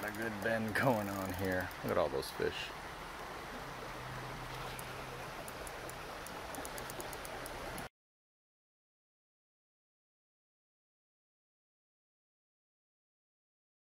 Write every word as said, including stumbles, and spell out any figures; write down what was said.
a good bend going on here. Look at all those fish.